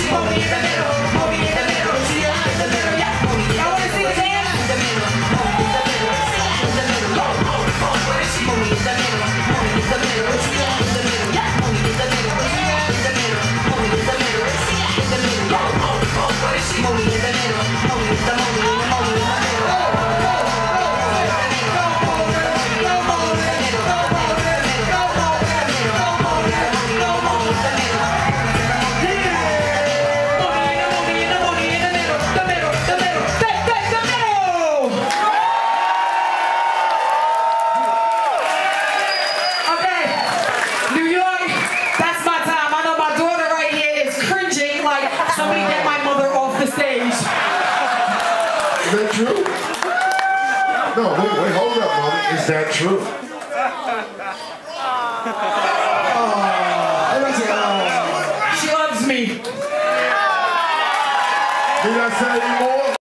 Monie in the middle, Monie in the middle, she in the middle, yeah. I wanna see the dance. In the middle, Monie in the middle, in the middle, where is she? Monie in the middle, Monie in the middle, she in the middle, yeah. Monie in the middle, she in the middle, Monie in the middle, she in the middle, yeah. Where is she? Monie in the middle, Monie in the Monie in the Monie in the middle. Somebody get my mother off the stage. Is that true? No, wait, hold up, Mother. Is that true? She loves me. Did I say any more?